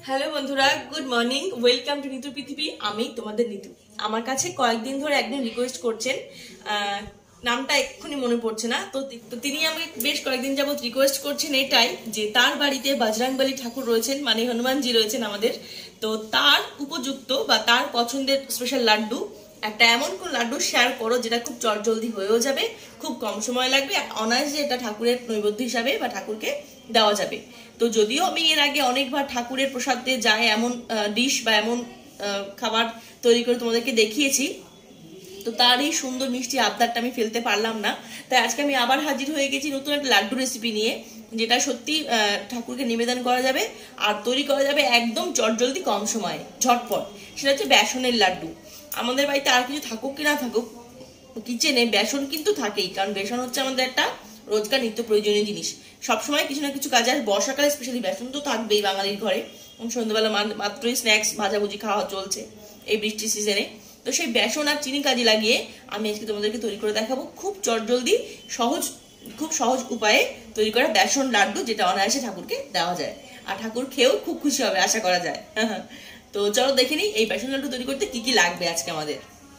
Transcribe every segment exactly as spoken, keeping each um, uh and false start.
Hello বন্ধুরা, good morning, welcome to Nitu Prithibi. আমি তোমাদের নিতু। আমার কাছে কয়েকদিন ধরে একদিন রিকোয়েস্ট করছেন, নামটা এক্ষুনি মনে পড়ছে না, তো তিনি আমাকে বেশ কয়েকদিন যাবত রিকোয়েস্ট করছেন এটাই যে তার বাড়িতে বজরংবলী ঠাকুর রয়েছেন, মানে হনুমানজি রয়েছেন আমাদের, তো তার উপযুক্ত বা তার পছন্দের স্পেশাল লাড্ডু, একটা এমন কোন লাড্ডু শেয়ার করো যেটা খুব চটজলদি হয়েও যাবে, খুব কম সময় লাগবে, অনায়াসে এটা ঠাকুরের নৈবেদ্য হিসাবে বা ঠাকুরকে দেওয়া যাবে। তো যদিও আমি এর আগে অনেকবার ঠাকুরের প্রসাদে যায় এমন ডিশ বা এমন খাবার তৈরি করে তোমাদেরকে দেখিয়েছি, তো তার এই সুন্দর মিষ্টি আবদারটা আমি ফেলতে পারলাম না, তাই আজকে আমি আবার হাজির হয়ে গেছি নতুন একটা লাড্ডু রেসিপি নিয়ে, যেটা সত্যি ঠাকুরকে নিবেদন করা যাবে আর তৈরি করা যাবে একদম চটজলদি কম সময়ে ঝটপট। সেটা হচ্ছে বেসনের লাড্ডু। আমাদের বাড়িতে আর কিছু থাকুক কি না থাকুক, কিচেনে বেসন কিন্তু থাকেই, কারণ বেসন হচ্ছে আমাদের একটা রোজকার নিত্য প্রয়োজনীয় জিনিস। সবসময় কিছু না কিছু কাজে, আর বর্ষাকালে স্পেশালি বেসন তো থাকবেই বাঙালির ঘরে। সন্ধ্যাবেলা মাত্রই স্ন্যাক্স ভাজাভুজি খাওয়া চলছে এই বৃষ্টির সিজনে, তো সেই বেসন আর চিনি কাজে লাগিয়ে আমি আজকে তোমাদেরকে তৈরি করে দেখাবো খুব চটজলদি সহজ খুব সহজ উপায়ে তৈরি করা বেসন লাড্ডু, যেটা অনায়াসে ঠাকুরকে দেওয়া যায় আর ঠাকুর খেয়েও খুব খুশি হবে আশা করা যায়। তো চলো দেখে নিই এই বেসন লাড্ডু তৈরি করতে কি কি লাগবে। আজকে আমাদের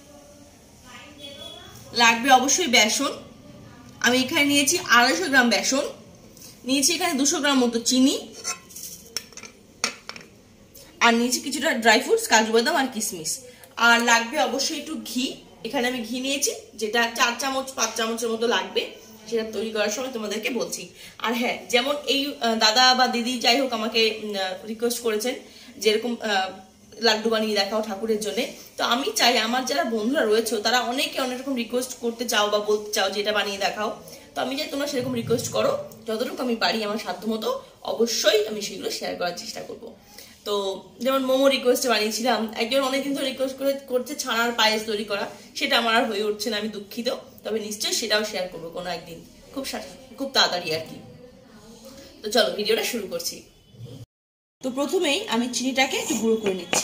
লাগবে অবশ্যই বেসন। আমি এখানে নিয়েছি আড়াইশো গ্রাম বেসন, নিয়েছি এখানে দুশো গ্রাম মতো চিনি, আর নিয়েছি কিছুটা ড্রাই ফ্রুটস, কাজু বাদাম আর কিশমিশ। আর লাগবে অবশ্যই একটু ঘি। এখানে আমি ঘি নিয়েছি, যেটা চার চামচ পাঁচ চামচের মতো লাগবে, সেটা তৈরি করার সময় তোমাদেরকে বলছি। আর হ্যাঁ, যেমন এই দাদা বা দিদি যাই হোক আমাকে রিকোয়েস্ট করেছেন যেরকম লাড্ডু বানিয়ে দেখাও ঠাকুরের জন্য, তো আমি চাই আমার যারা বন্ধুরা রয়েছে তারা অনেকে অনেক রকম রিকোয়েস্ট করতে চাও বা বলতে চাও যে এটা বানিয়ে দেখাও, তো আমি চাই তোমরা সেরকম রিকোয়েস্ট করো, যতটুকু আমি পারি আমার সাধ্য মতো অবশ্যই আমি সেগুলো শেয়ার করার চেষ্টা করব। তো যেমন মোমো রিকোয়েস্টে বানিয়েছিলাম, একজন অনেকদিন ধরে রিকোয়েস্ট করে করছে ছানার পায়েস তৈরি করা, সেটা আমার আর হয়ে উঠছে না, আমি দুঃখিত, তবে নিশ্চয়ই সেটাও শেয়ার করবো কোনো একদিন, খুব খুব তাড়াতাড়ি আর কি। তো চলো ভিডিওটা শুরু করছি। তো প্রথমেই আমি চিনিটাকে একটু গুঁড়ো করে নিচ্ছি।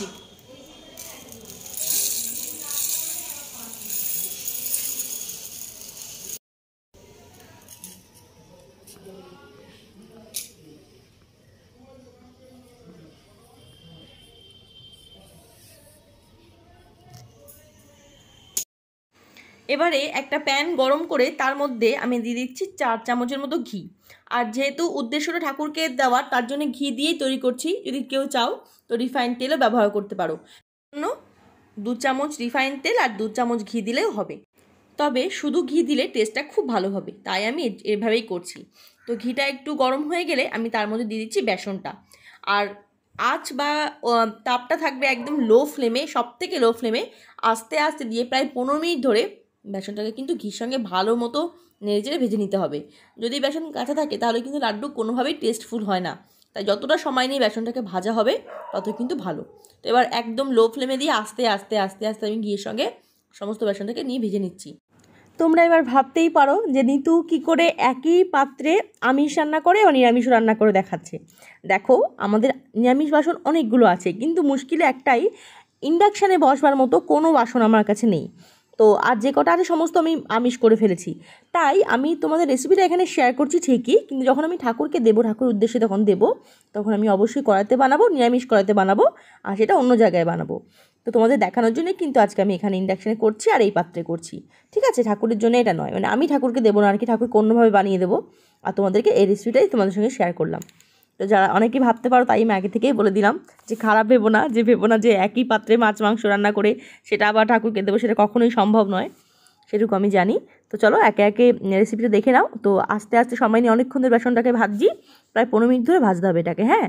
এবারে একটা প্যান গরম করে তার মধ্যে আমি দিয়ে দিচ্ছি চার চামচের মতো ঘি। আর যেহেতু উদ্দেশ্যটা ঠাকুরকে দেওয়ার, তার জন্য ঘি দিয়েই তৈরি করছি, যদি কেউ চাও তো রিফাইন্ড তেলও ব্যবহার করতে পারো। দু চামচ রিফাইন্ড তেল আর দু চামচ ঘি দিলেও হবে, তবে শুধু ঘি দিলে টেস্টটা খুব ভালো হবে, তাই আমি এভাবেই করছি। তো ঘিটা একটু গরম হয়ে গেলে আমি তার মধ্যে দিয়ে দিচ্ছি বেসনটা, আর আঁচ বা তাপটা থাকবে একদম লো ফ্লেমে, সব থেকে লো ফ্লেমে আস্তে আস্তে দিয়ে প্রায় পনেরো মিনিট ধরে বেসনটাকে কিন্তু ঘির সঙ্গে ভালো মতো নেড়ে চেড়ে ভেজে নিতে হবে। যদি বেসন কাঁচা থাকে তাহলে কিন্তু লাড্ডু কোনোভাবেই টেস্টফুল হয় না, তাই যতটা সময় নিয়ে বেসনটাকে ভাজা হবে তত কিন্তু ভালো। তো এবার একদম লো ফ্লেমে দিয়ে আস্তে আস্তে আস্তে আস্তে আমি ঘিয়ের সঙ্গে সমস্ত বেসনটাকে নিয়ে ভেজে নিচ্ছি। তোমরা এবার ভাবতেই পারো যে নিতু কী করে একই পাত্রে আমিষ রান্না করে ও নিরামিষ রান্না করে দেখাচ্ছে। দেখো, আমাদের নিরামিষ বাসন অনেকগুলো আছে, কিন্তু মুশকিল একটাই, ইন্ডাকশানে বসবার মতো কোনো বাসন আমার কাছে নেই। তো আর যে কটা আছে সমস্ত আমি আমিষ করে ফেলেছি, তাই আমি তোমাদের রেসিপিটা এখানে শেয়ার করছি ঠিকই, কিন্তু যখন আমি ঠাকুরকে দেবো, ঠাকুরের উদ্দেশ্যে তখন দেবো, তখন আমি অবশ্যই কড়াইতে বানাবো, নিরামিষ কড়াইতে বানাবো, আর সেটা অন্য জায়গায় বানাবো। তো তোমাদের দেখানোর জন্য কিন্তু আজকে আমি এখানে ইন্ডাকশানে করছি আর এই পাত্রে করছি, ঠিক আছে? ঠাকুরের জন্য এটা নয়, মানে আমি ঠাকুরকে দেবো না আর কি, ঠাকুরকে অন্যভাবে বানিয়ে দেবো, আর তোমাদেরকে এই রেসিপিটাই তোমাদের সঙ্গে শেয়ার করলাম। তো যারা অনেকেই ভাবতে পারো, তাই আমি আগে থেকেই বলে দিলাম যে খারাপ ভেবো না, যে ভেবো না যে একই পাত্রে মাছ মাংস রান্না করে সেটা আবার ঠাকুরকে দেবো, সেটা কখনোই সম্ভব নয়, সেটুকু আমি জানি। তো চলো একে একে রেসিপিটা দেখে নাও। তো আস্তে আস্তে সময় নিয়ে অনেকক্ষণ ধরে বেসনটাকে ভাজছি, প্রায় পনেরো মিনিট ধরে ভাজতে হবে এটাকে। হ্যাঁ,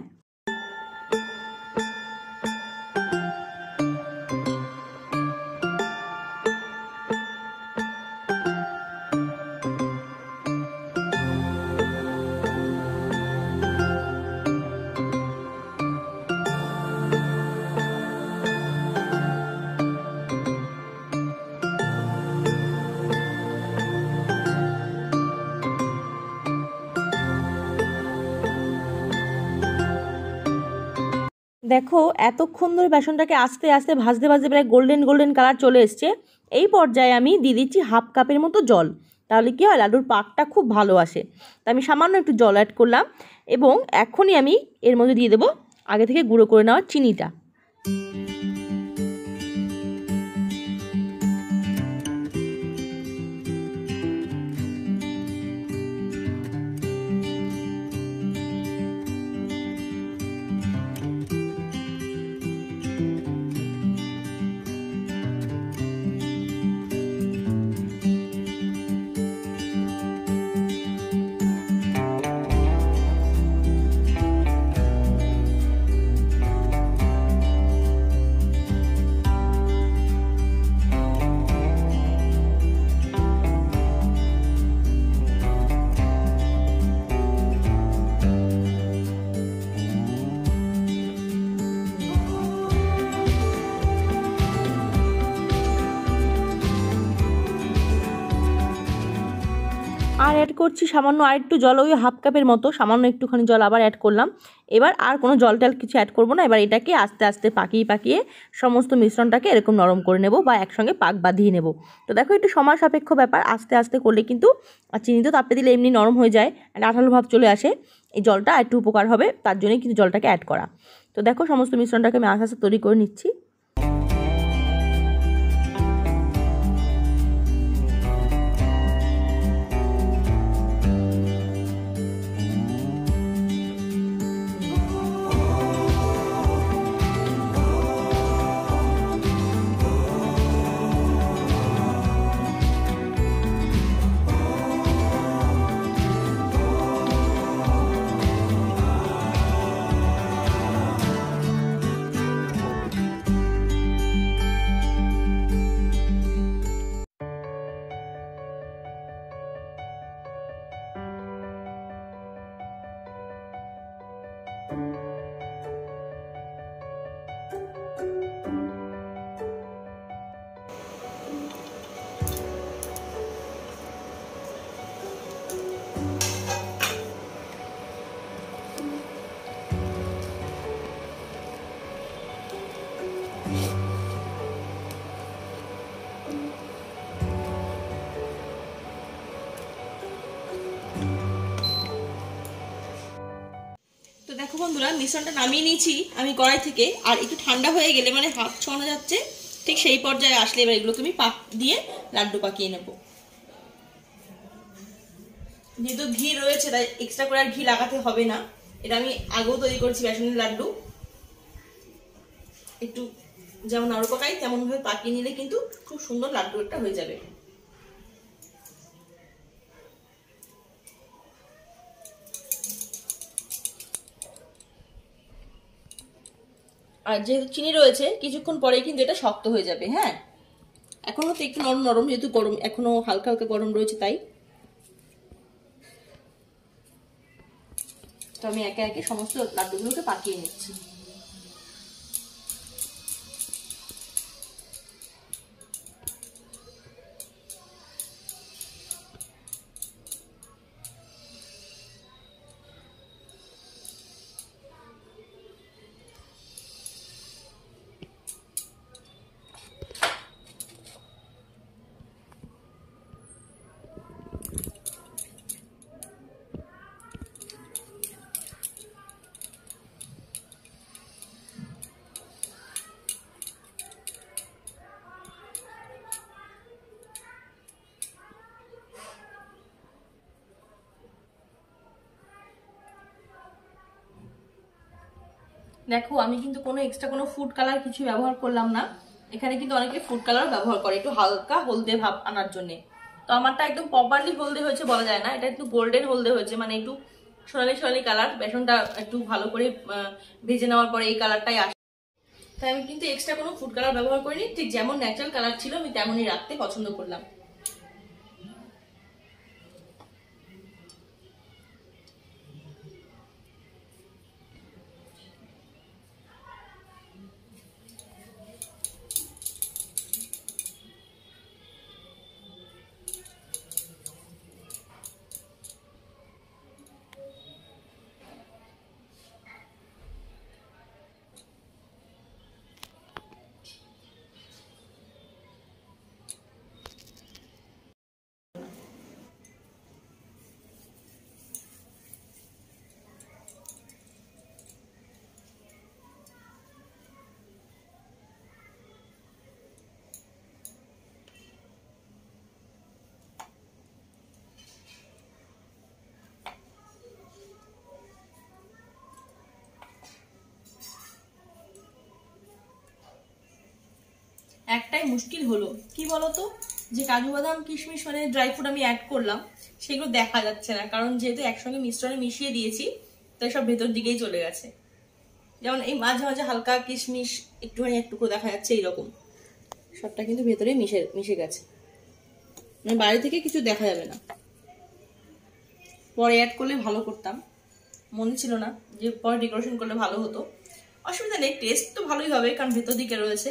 দেখো এতক্ষণ ধরে বেসনটাকে আস্তে আস্তে ভাজতে ভাজতে প্রায় গোল্ডেন গোল্ডেন কালার চলে এসছে। এই পর্যায়ে আমি দিয়ে দিচ্ছি হাফ কাপের মতো জল, তাহলে কী হয়, লাড্ডুর পাকটা খুব ভালো আসে। তা আমি সামান্য একটু জল অ্যাড করলাম, এবং এখনই আমি এর মধ্যে দিয়ে দেবো আগে থেকে গুঁড়ো করে নেওয়া চিনিটা। আর অ্যাড করছি সামান্য আর একটু জল, ওই হাফ কাপের মতো সামান্য একটুখানি জল আবার অ্যাড করলাম। এবার আর কোনো জল টল কিছু অ্যাড করবো না। এবার এটাকে আস্তে আস্তে পাকিয়ে পাকিয়ে সমস্ত মিশ্রণটাকে এরকম নরম করে নেব বা একসঙ্গে পাক বাঁধিয়ে নেব। তো দেখো একটু সময় সাপেক্ষ ব্যাপার, আস্তে আস্তে করলে কিন্তু, আর চিনি তো তাপে দিলে এমনি নরম হয়ে যায়, আঠালো ভাব চলে আসে, এই জলটা একটু উপকার হবে, তার জন্যই কিন্তু জলটাকে অ্যাড করা। তো দেখো সমস্ত মিশ্রণটাকে আমি আস্তে আস্তে তৈরি করে নিচ্ছি। তো দেখো বন্ধুরা, মিশ্রণটা নামিয়ে নিয়েছি আমি কড়াই থেকে, আর একটু ঠান্ডা হয়ে গেলে মানে হাত ছোঁয়ানো যাচ্ছে, ঠিক সেই পর্যায়ে আসলে এবার এগুলোকে আমি পাক দিয়ে লাড্ডু পাকিয়ে নেব। যেহেতু ঘি রয়েছে তাই এক্সট্রা করে আর ঘি লাগাতে হবে না। এটা আমি আগেও তৈরি করেছি বেসনের লাড্ডু, একটু যেমন আরো পাকাই তেমন ভাবে পাকিয়ে নিলে কিন্তু খুব সুন্দর লাড্ডু একটা হয়ে যাবে। আর যেহেতু চিনি রয়েছে কিছুক্ষণ পরেই কিন্তু এটা শক্ত হয়ে যাবে। হ্যাঁ, এখনো তো একটু নরম নরম, যেহেতু গরম, এখনো হালকা হালকা গরম রয়েছে, তাই তো আমি একে একে সমস্ত লাড্ডুগুলোকে পাকিয়ে নিচ্ছি। দেখো আমি কিন্তু কোনো এক্সট্রা কোনো ফুড কালার কিছু ব্যবহার করলাম না। এখানে কিন্তু অনেকে ফুড কালার ব্যবহার করে একটু হালকা হলদে ভাব আনার জন্য। তো আমারটা একদম প্রপারলি হলদে হয়েছে বলা যায় না, এটা একটু গোল্ডেন হলদে হয়েছে, মানে একটু সোনালি সোনালি কালার। বেসনটা একটু ভালো করে ভেজে নেওয়ার পরে এই কালারটাই আসে, তাই আমি কিন্তু এক্সট্রা কোনো ফুড কালার ব্যবহার করিনি। ঠিক যেমন ন্যাচারাল কালার ছিল আমি তেমনই রাখতে পছন্দ করলাম। একটাই মুশকিল হলো কি বলতো, যে কাজু বাদাম কিশমিশ মানে ড্রাই ফ্রুট আমি অ্যাড করলাম সেগুলো দেখা যাচ্ছে না, কারণ যেহেতু একসঙ্গে মিশ্রণে মিশিয়ে দিয়েছি তাই সব ভেতর দিকেই চলে গেছে। যেমন এই মাঝে মাঝে হালকা কিশমিশ একটুখানি একটুকু দেখা যাচ্ছে, এইরকম সবটা কিন্তু ভেতরে মিশে মিশে গেছে, মানে বাইরে থেকে কিছু দেখা যাবে না। পরে অ্যাড করলে ভালো করতাম, মনে ছিল না যে পরে ডেকোরেশন করলে ভালো হতো। অসুবিধা নেই, টেস্ট তো ভালোই হবে কারণ ভেতর দিকে রয়েছে।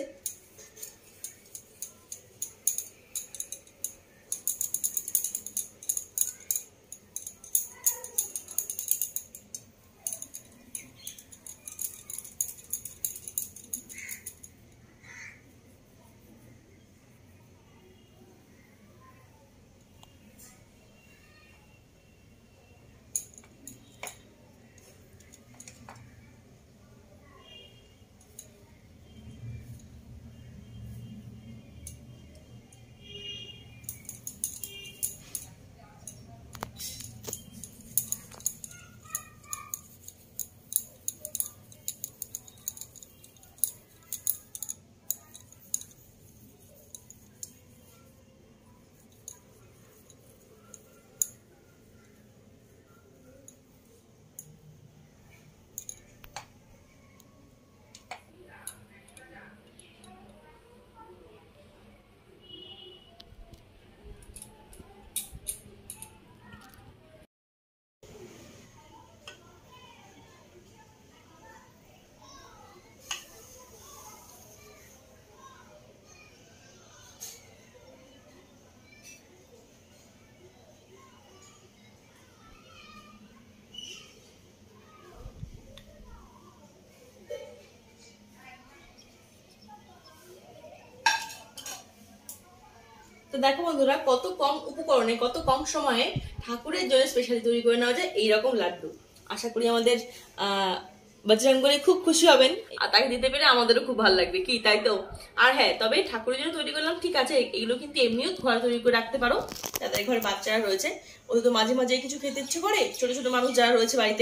তো দেখো বন্ধুরা, কত কম উপকরণে কত কম সময়ে ঠাকুরের জন্য স্পেশালি তৈরি করে নেওয়া যায় এইরকম লাড্ডু। আশা করি আমাদের আহ বজরঙ্গবলী খুব খুশি হবেন, আর তাকে দিতে পেরে আমাদেরও খুব ভালো লাগবে, কি তাই তো? আর হ্যাঁ, তবে ঠাকুরের জন্য তৈরি করলাম ঠিক আছে, এগুলো কিন্তু এমনিও ঘরে তৈরি করে রাখতে পারো। তাদের ঘরে বাচ্চারা রয়েছে, ওদের তো মাঝে মাঝে কিছু খেতে ইচ্ছে করে, ছোট ছোট মানুষ যারা রয়েছে বাড়িতে,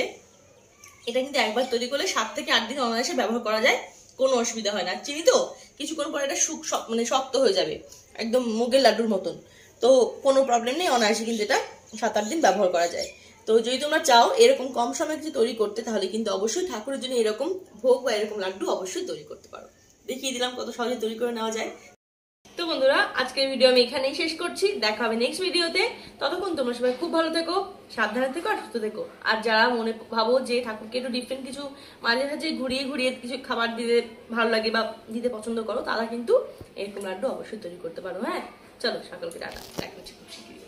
এটা কিন্তু একবার তৈরি করলে সাত থেকে আট দিন অনায়াসে ব্যবহার করা যায়, কোনো অসুবিধা হয় না। চিনি তো কিছুক্ষণ পরে এটা শুক মানে শক্ত হয়ে যাবে, একদম মুগের লাড্ডুর মতন, তো কোনো প্রবলেম নেই, অনায়াসে কিন্তু এটা সাত আট দিন ব্যবহার করা যায়। তো যদি তোমরা চাও এরকম কম সময়ে কিছু তৈরি করতে, তাহলে কিন্তু অবশ্যই ঠাকুরের জন্য এরকম ভোগ বা এরকম লাড্ডু অবশ্যই তৈরি করতে পারো। দেখিয়ে দিলাম কত সহজে তৈরি করে নেওয়া যায়। তো বন্ধুরা, আজকের ভিডিও আমি এখানেই শেষ করছি, দেখা হবে নেক্সট ভিডিওতে। ততক্ষণ তোমরা সবাই খুব ভালো থেকো, সাবধানে থেকো আর সুস্থ থেকো। আর যারা মনে ভাবো যে ঠাকুরকে একটু ডিফারেন্ট কিছু মাঝে মাঝে ঘুরিয়ে ঘুরিয়ে কিছু খাবার দিতে ভালো লাগে বা দিতে পছন্দ করো, তারা কিন্তু এরকম লাড্ডু অবশ্যই তৈরি করতে পারো। হ্যাঁ চলো, সকলকে টাটা, দেখা হচ্ছে খুব শীঘ্রই।